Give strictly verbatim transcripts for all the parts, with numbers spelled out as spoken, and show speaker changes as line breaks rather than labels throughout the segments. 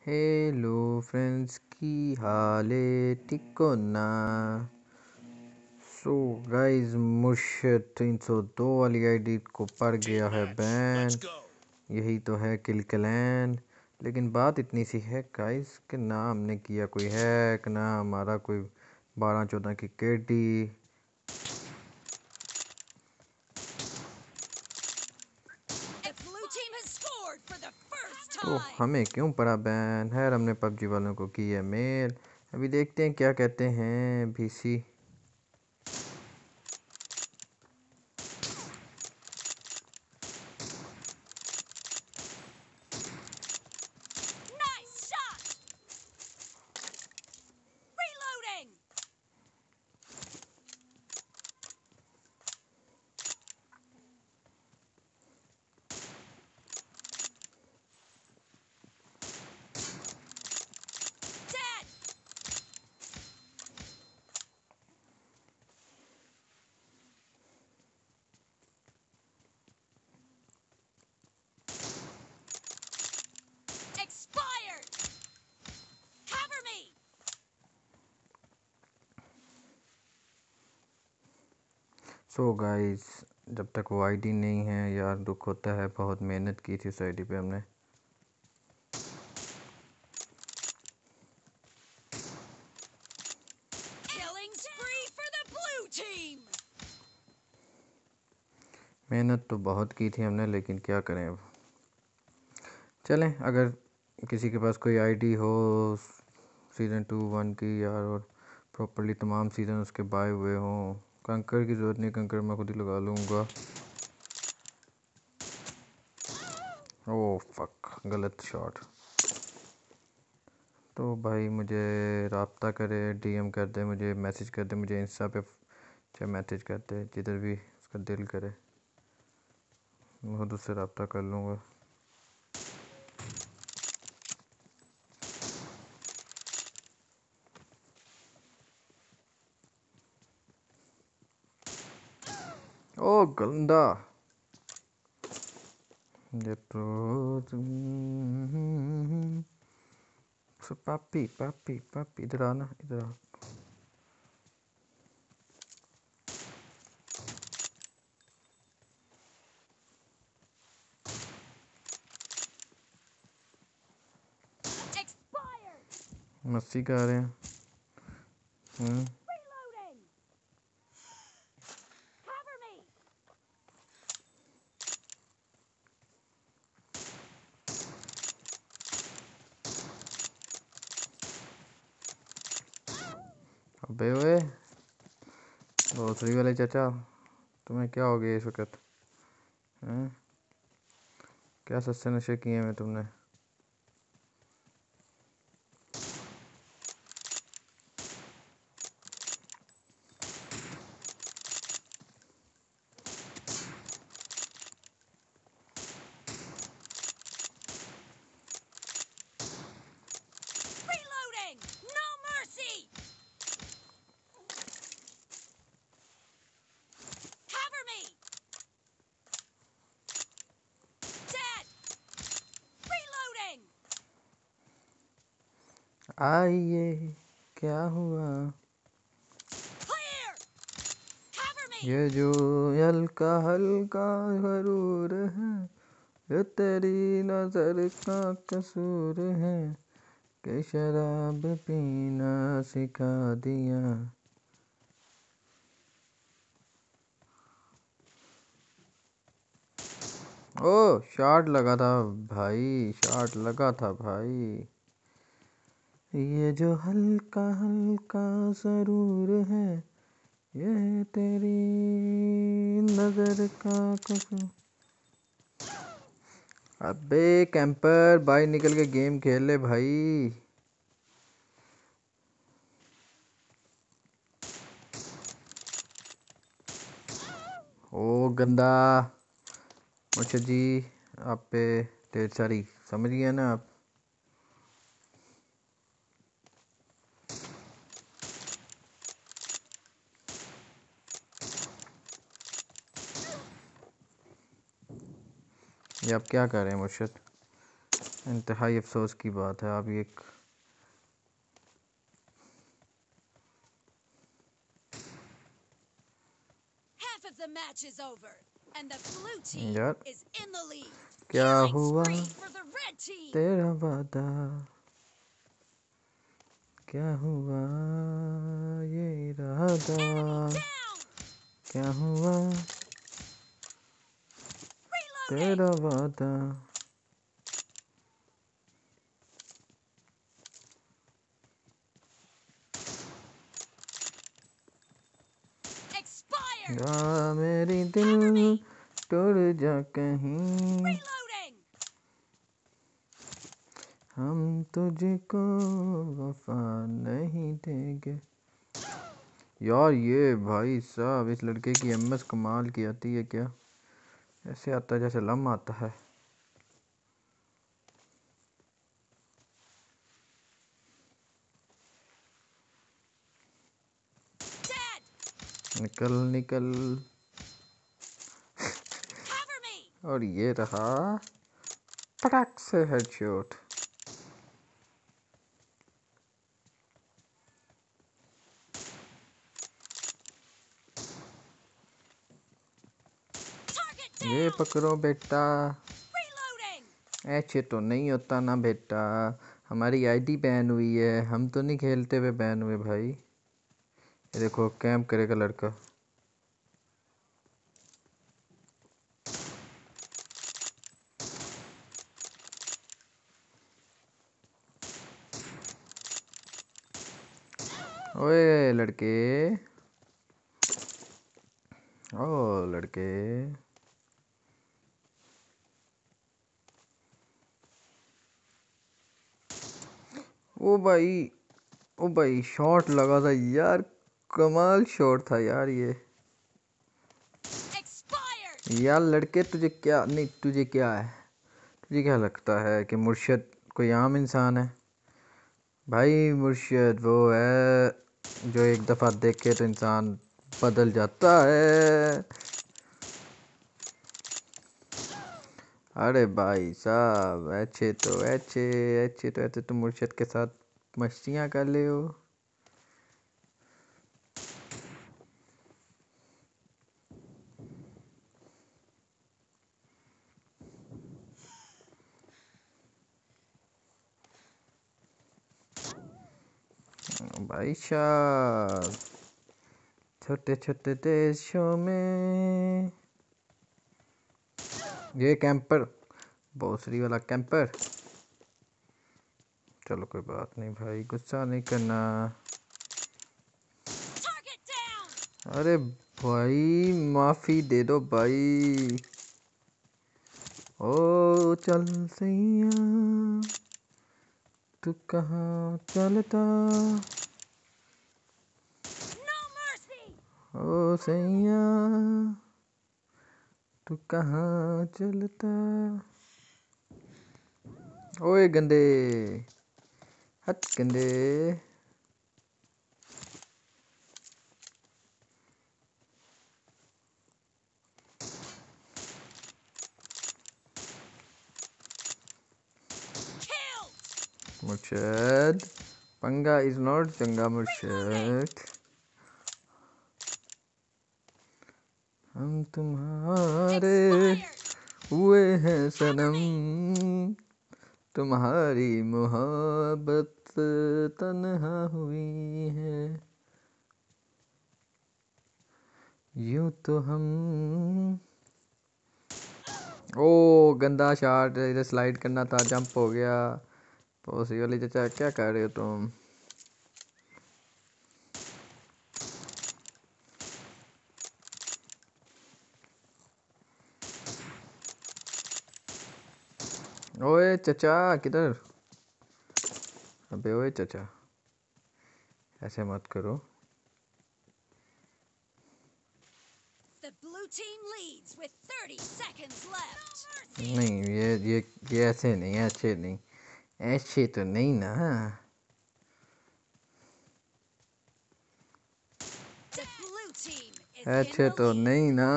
Hello friends की हाल है ठीक हो ना। सो गाइस मुर्शद तीन सौ दो वाली आईडी को पड़ गया है बैन। यही तो है किल क्लैन। लेकिन बात इतनी सी है गाइस कि ना हमने किया कोई हैक, ना हमारा कोई बारह चौदह की केडी। तो हमें क्यों पड़ा बैन है। हमने पबजी वालों को की है मेल। अभी देखते हैं क्या कहते हैं बीसी। सो गाइस जब तक वो आईडी नहीं है यार दुख होता है। बहुत मेहनत की थी उस आईडी पे हमने। मेहनत तो बहुत की थी हमने, लेकिन क्या करें अब। चलें, अगर किसी के पास कोई आईडी हो सीज़न टू वन की यार, और प्रॉपरली तमाम सीज़न उसके बाय हुए हों, कंकर की ज़रूरत नहीं, कंकर मैं खुद ही लगा लूँगा। ओह फक, गलत शॉट। तो भाई मुझे राब्ता करे, डीएम कर दे, मुझे मैसेज कर दे, मुझे इंस्टा पे चाहे मैसेज कर दे, जिधर भी उसका दिल करे मैं खुद उससे रब्ता कर लूँगा। ओ गंदा ये तो पापी पापी पापी इधर आना, इधर आ। मस्ती कर रहे हैं। हम्म अबे ओए ग्रोसरी वाले चाचा, तुम्हें क्या हो गया इस वक्त? हैं? क्या सस्ते नशे किए हैं तुमने? आइए क्या हुआ ये जो हल्का हल्का गरूर है, ये तेरी नजर का कसूर है कि शराब पीना सिखा दिया। ओ शॉट लगा था भाई, शॉट लगा था भाई। ये जो हल्का हल्का सरूर है, ये तेरी नजर का कसूर। अबे कैंपर भाई निकल के गेम खेल ले भाई। ओ गंदा मुर्शद जी, आप पे ढेर सारी समझ गया ना आप। ये आप क्या कर रहे हैं मुर्शद? इंतहाई अफसोस की बात है। आप एक यार क्या हुआ तेरा वादा, क्या हुआ ये इरादा, क्या हुआ तेरा वादा। या मेरी दिल टूट जा कहीं, हम तुझको वफा नहीं देंगे। यार ये भाई साहब इस लड़के की एमएस कमाल की आती है क्या, ऐसे आता है जैसे लम आता है। निकल निकल। और ये रहा पटाक से हेडशॉट। ये पकड़ो बेटा, ऐसे तो नहीं होता ना बेटा, हमारी आईडी बैन हुई है, हम तो नहीं खेलते हुए बैन हुए भाई। ये देखो कैंप करेगा लड़का। ओए लड़के, ओ लड़के, ओ भाई, ओ भाई शॉट लगा था यार, कमाल शॉट था यार ये। यार लड़के तुझे क्या नहीं, तुझे क्या है, तुझे क्या लगता है कि मुर्शद कोई आम इंसान है? भाई मुर्शद वो है जो एक दफ़ा देखे तो इंसान बदल जाता है। अरे भाई साहब अच्छे तो अच्छे अच्छे तो ऐसे तुम मुर्शद के साथ मस्तियाँ कर ले हो। भाई साहब छोटे छोटे देशों में ये कैंपर, भोसड़ी वाला कैंपर। चलो कोई बात नहीं भाई, गुस्सा नहीं करना। अरे भाई माफ़ी दे दो भाई। ओ चल सैया तू कहाँ चलता, ओ सैया तू कहाँ चलता। ओए गंदे, हट गंदे। मुर्शद पंगा इज नॉट चंगा मुर्शद, हम तुम्हारे हुए हैं सनम, तुम्हारी मोहब्बत तन्हा हुई है, यूं तो हम। ओ गंदा शॉट, इधर स्लाइड करना था, जंप हो गया। पोसी वाली चाचा क्या कर रहे हो तुम? ओए चाचा किधर? अबे ओए चाचा ऐसे मत करो। नहीं ये ये ये ऐसे नहीं, ऐसे नहीं, ऐसे तो नहीं ना, ऐसे तो नहीं ना।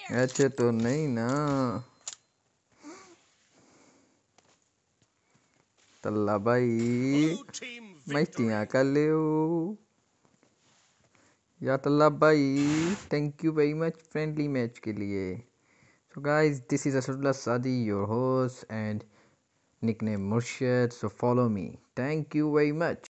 ऐसे तो नहीं ना। तल्ला भाई मस्तियाँ कर ले या तल्ला भाई। Thank you very much friendly match के लिए। So guys, this is Asadulla Sadi, your host and nickname Murshid. So follow me. Thank you very much.